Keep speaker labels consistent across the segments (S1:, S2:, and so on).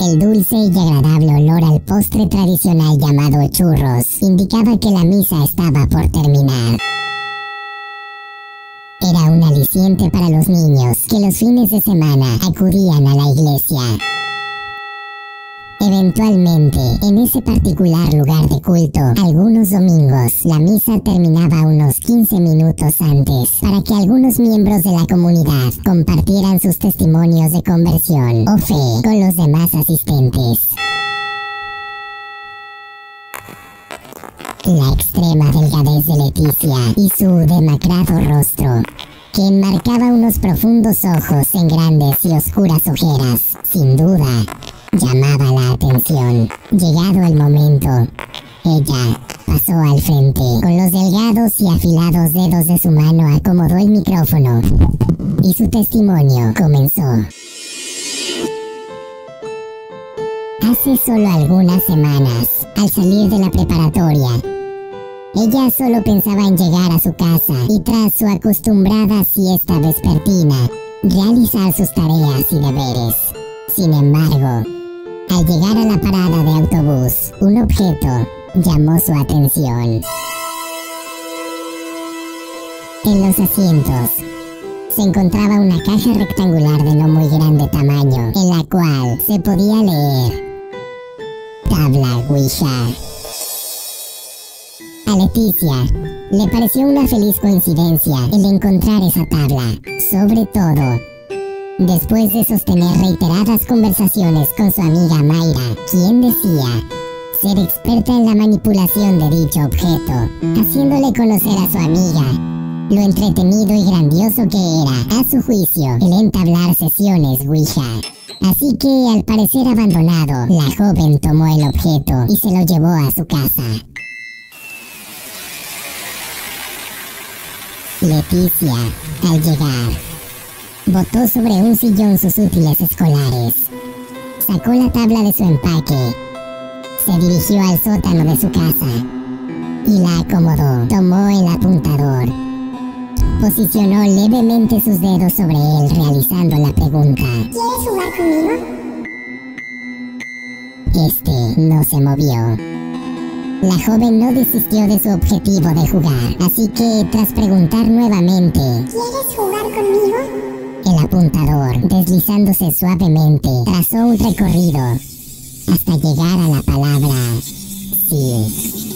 S1: El dulce y agradable olor al postre tradicional llamado churros indicaba que la misa estaba por terminar. Era un aliciente para los niños que los fines de semana acudían a la iglesia. Eventualmente, en ese particular lugar de culto, algunos domingos, la misa terminaba unos 15 minutos antes, para que algunos miembros de la comunidad compartieran sus testimonios de conversión o fe con los demás asistentes. La extrema delgadez de Leticia y su demacrado rostro, que enmarcaba unos profundos ojos en grandes y oscuras ojeras, sin duda, llamaba la atención. Llegado el momento, ella pasó al frente. Con los delgados y afilados dedos de su mano acomodó el micrófono y su testimonio comenzó. Hace solo algunas semanas, al salir de la preparatoria, ella solo pensaba en llegar a su casa y tras su acostumbrada siesta vespertina, realizar sus tareas y deberes. Sin embargo, al llegar a la parada de autobús, un objeto llamó su atención. En los asientos se encontraba una caja rectangular de no muy grande tamaño, en la cual se podía leer Tabla Ouija. A Leticia le pareció una feliz coincidencia el encontrar esa tabla, sobre todo después de sostener reiteradas conversaciones con su amiga Mayra, quien decía ser experta en la manipulación de dicho objeto, haciéndole conocer a su amiga lo entretenido y grandioso que era, a su juicio, el entablar sesiones Ouija. Así que, al parecer abandonado, la joven tomó el objeto y se lo llevó a su casa. Leticia, al llegar, botó sobre un sillón sus útiles escolares, sacó la tabla de su empaque, se dirigió al sótano de su casa y la acomodó. Tomó el apuntador, posicionó levemente sus dedos sobre él realizando la pregunta: ¿quieres jugar conmigo? Este no se movió. La joven no desistió de su objetivo de jugar, así que tras preguntar nuevamente: ¿quieres jugar conmigo? El apuntador, deslizándose suavemente, trazó un recorrido hasta llegar a la palabra sí.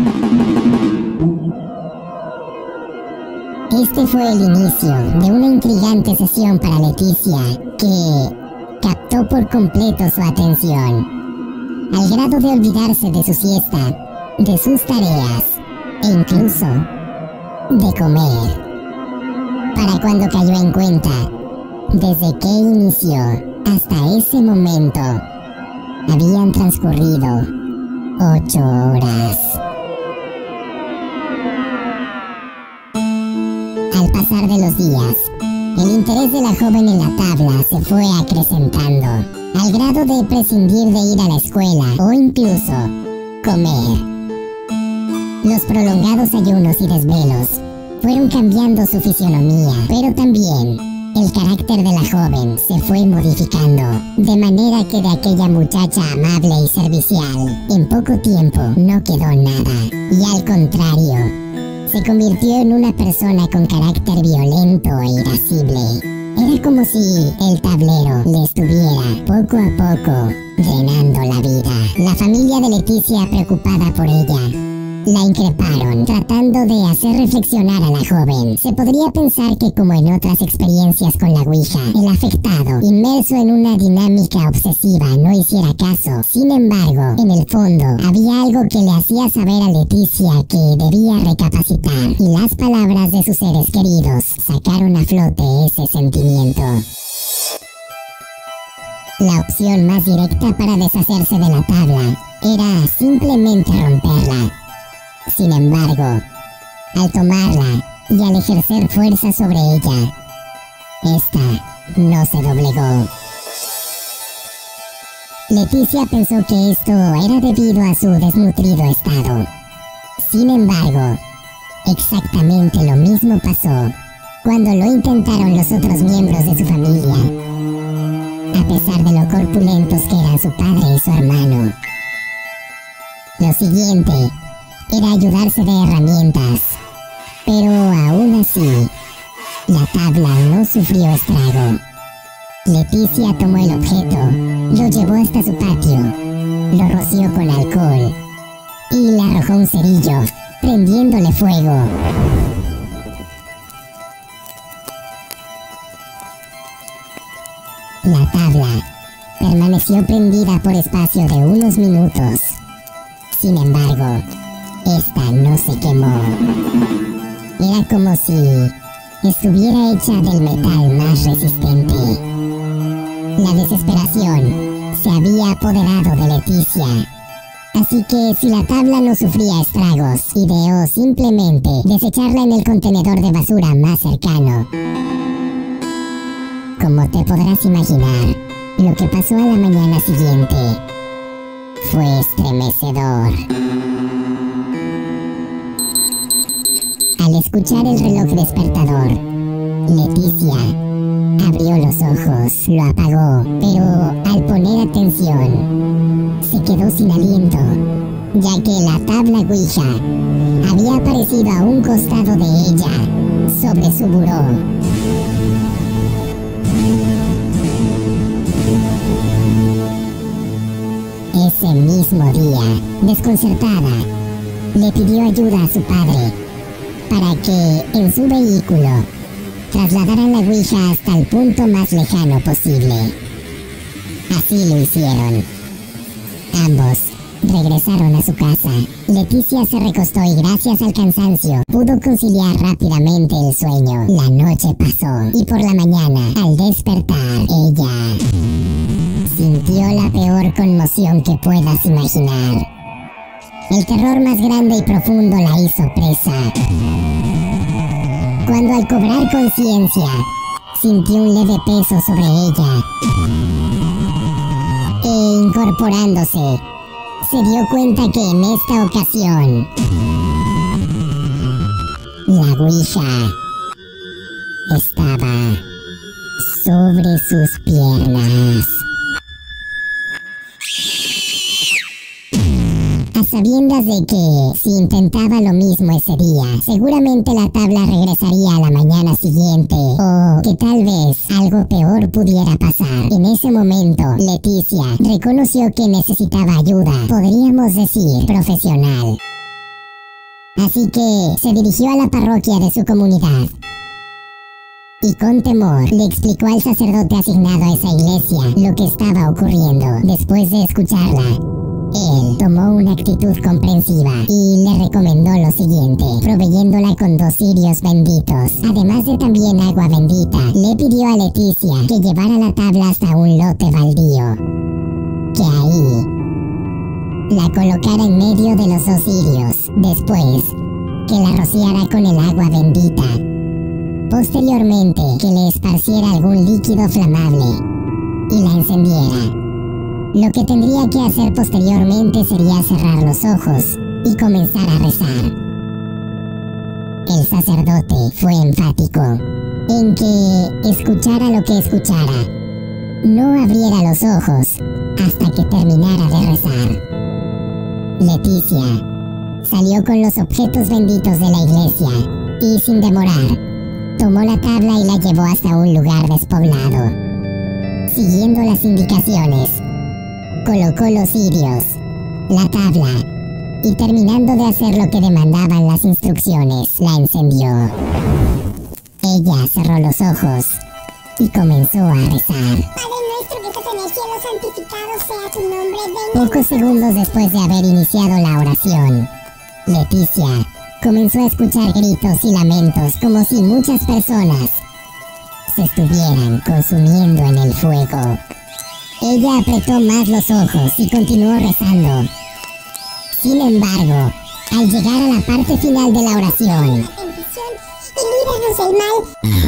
S1: Este fue el inicio de una intrigante sesión para Leticia que captó por completo su atención, al grado de olvidarse de su siesta, de sus tareas e incluso de comer. Para cuando cayó en cuenta, desde que inició hasta ese momento, habían transcurrido 8 horas. Al pasar de los días, el interés de la joven en la tabla se fue acrecentando, al grado de prescindir de ir a la escuela o incluso comer. Los prolongados ayunos y desvelos fueron cambiando su fisionomía, pero también el carácter de la joven se fue modificando, de manera que de aquella muchacha amable y servicial, en poco tiempo no quedó nada, y al contrario, se convirtió en una persona con carácter violento e irascible. Era como si el tablero le estuviera, poco a poco, drenando la vida. La familia de Leticia, preocupada por ella, la increparon, tratando de hacer reflexionar a la joven. Se podría pensar que, como en otras experiencias con la Ouija, el afectado, inmerso en una dinámica obsesiva, no hiciera caso. Sin embargo, en el fondo, había algo que le hacía saber a Leticia que debía recapacitar, y las palabras de sus seres queridos sacaron a flote ese sentimiento. La opción más directa para deshacerse de la tabla era simplemente romperla. Sin embargo, al tomarla y al ejercer fuerza sobre ella, esta no se doblegó. Leticia pensó que esto era debido a su desnutrido estado. Sin embargo, exactamente lo mismo pasó cuando lo intentaron los otros miembros de su familia. a pesar de lo corpulentos que eran su padre y su hermano. Lo siguiente era ayudarse de herramientas, pero aún así, la tabla no sufrió estrago. Leticia tomó el objeto, lo llevó hasta su patio, lo roció con alcohol y le arrojó un cerillo, prendiéndole fuego. La tabla permaneció prendida por espacio de unos minutos. Sin embargo, esta no se quemó. Era como si estuviera hecha del metal más resistente. La desesperación se había apoderado de Leticia, así que si la tabla no sufría estragos, ideó simplemente desecharla en el contenedor de basura más cercano. Como te podrás imaginar, lo que pasó a la mañana siguiente fue estremecedor. Al escuchar el reloj despertador, Leticia abrió los ojos, lo apagó, pero al poner atención, se quedó sin aliento, ya que la tabla Ouija había aparecido a un costado de ella, sobre su buró. Ese mismo día, desconcertada, le pidió ayuda a su padre para que, en su vehículo, trasladaran la Ouija hasta el punto más lejano posible. Así lo hicieron. Ambos regresaron a su casa. Leticia se recostó y gracias al cansancio pudo conciliar rápidamente el sueño. La noche pasó y por la mañana, al despertar, ella sintió la peor conmoción que puedas imaginar. El terror más grande y profundo la hizo presa. Cuando al cobrar conciencia, sintió un leve peso sobre ella. E incorporándose, se dio cuenta que en esta ocasión, la Ouija estaba sobre sus piernas. A sabiendas de que, si intentaba lo mismo ese día, seguramente la tabla regresaría a la mañana siguiente, o que tal vez algo peor pudiera pasar. En ese momento, Leticia reconoció que necesitaba ayuda, podríamos decir, profesional. Así que se dirigió a la parroquia de su comunidad y con temor le explicó al sacerdote asignado a esa iglesia lo que estaba ocurriendo. Después de escucharla, él tomó una actitud comprensiva y le recomendó lo siguiente, proveyéndola con 2 cirios benditos, además de también agua bendita. Le pidió a Leticia que llevara la tabla hasta un lote baldío, que ahí la colocara en medio de los 2 cirios, después que la rociara con el agua bendita, posteriormente que le esparciera algún líquido flamable y la encendiera. Lo que tendría que hacer posteriormente sería cerrar los ojos y comenzar a rezar. El sacerdote fue enfático en que escuchara lo que escuchara, no abriera los ojos hasta que terminara de rezar. Leticia salió con los objetos benditos de la iglesia y, sin demorar, tomó la tabla y la llevó hasta un lugar despoblado. Siguiendo las indicaciones, colocó los cirios, la tabla y, terminando de hacer lo que demandaban las instrucciones, la encendió. Ella cerró los ojos y comenzó a rezar.
S2: Padre nuestro que estás en el cielo, santificado sea tu nombre.
S1: Pocos segundos después de haber iniciado la oración, Leticia comenzó a escuchar gritos y lamentos como si muchas personas se estuvieran consumiendo en el fuego. Ella apretó más los ojos y continuó rezando. Sin embargo, al llegar a la parte final de la oración,
S2: Bendición y líbranos del mal.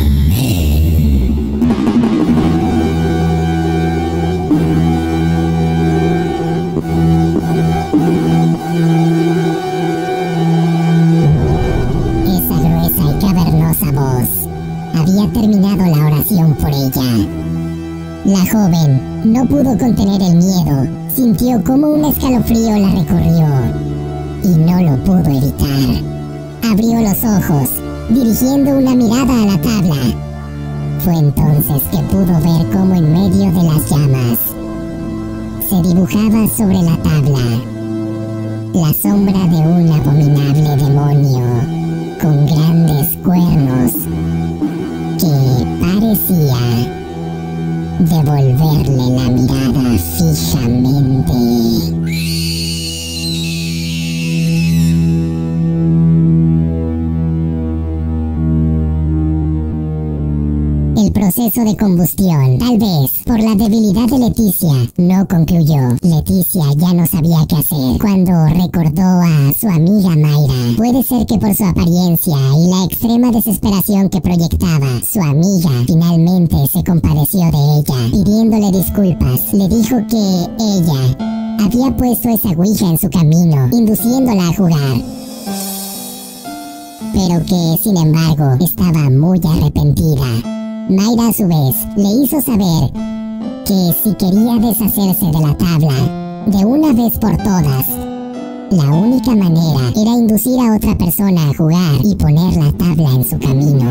S1: esa gruesa y cavernosa voz había terminado la oración por ella. La joven no pudo contener el miedo. Sintió como un escalofrío la recorrió y no lo pudo evitar. Abrió los ojos, dirigiendo una mirada a la tabla. Fue entonces que pudo ver cómo en medio de las llamas se dibujaba sobre la tabla la sombra de un abominable demonio con grandes cuernos que parecía devolverle la mirada fijamente. El proceso de combustión, tal vez por la debilidad de Leticia, no concluyó. Leticia ya no sabía qué hacer cuando recordó a su amiga Mayra. Puede ser que por su apariencia y la extrema desesperación que proyectaba, su amiga finalmente se compadeció de ella. Pidiéndole disculpas, le dijo que ella había puesto esa ouija en su camino, induciéndola a jugar, pero que, sin embargo, estaba muy arrepentida. Mayra, a su vez, le hizo saber que si quería deshacerse de la tabla de una vez por todas, la única manera era inducir a otra persona a jugar y poner la tabla en su camino.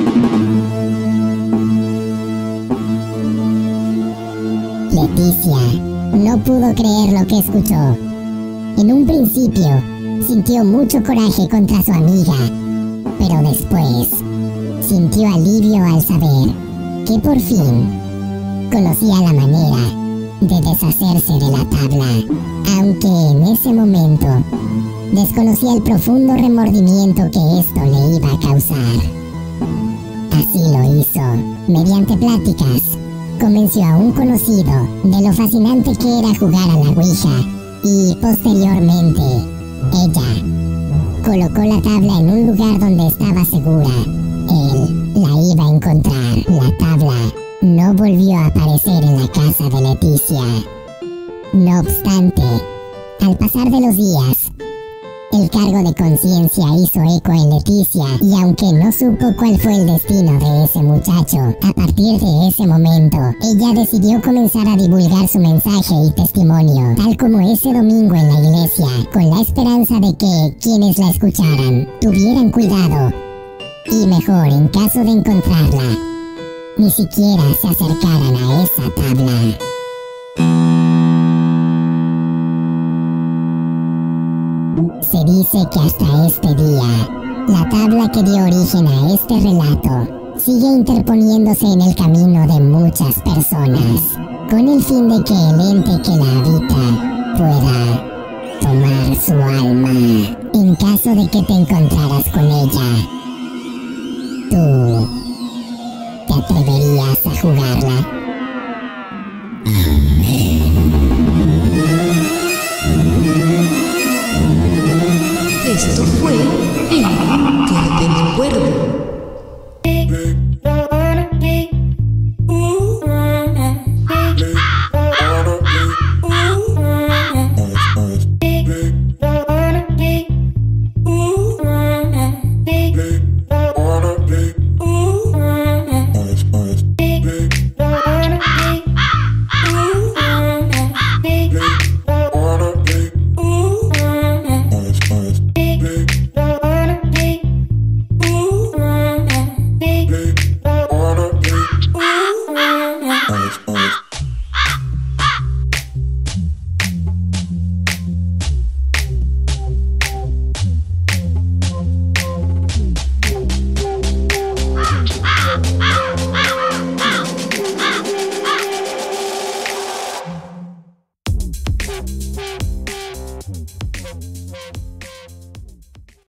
S1: Leticia no pudo creer lo que escuchó. En un principio, sintió mucho coraje contra su amiga, pero después sintió alivio al saber que por fin conocía la manera de deshacerse de la tabla, aunque en ese momento desconocía el profundo remordimiento que esto le iba a causar. Así lo hizo. Mediante pláticas, convenció a un conocido de lo fascinante que era jugar a la ouija y posteriormente ella colocó la tabla en un lugar donde estaba segura. Él la iba a encontrar. La tabla no volvió a aparecer en la casa de Leticia. No obstante, al pasar de los días, el cargo de conciencia hizo eco en Leticia y aunque no supo cuál fue el destino de ese muchacho, a partir de ese momento, ella decidió comenzar a divulgar su mensaje y testimonio, tal como ese domingo en la iglesia, con la esperanza de que quienes la escucharan tuvieran cuidado y mejor, en caso de encontrarla, ni siquiera se acercaran a esa tabla. Se dice que hasta este día, la tabla que dio origen a este relato sigue interponiéndose en el camino de muchas personas, con el fin de que el ente que la habita pueda tomar su alma. En caso de que te encontraras con ella, tú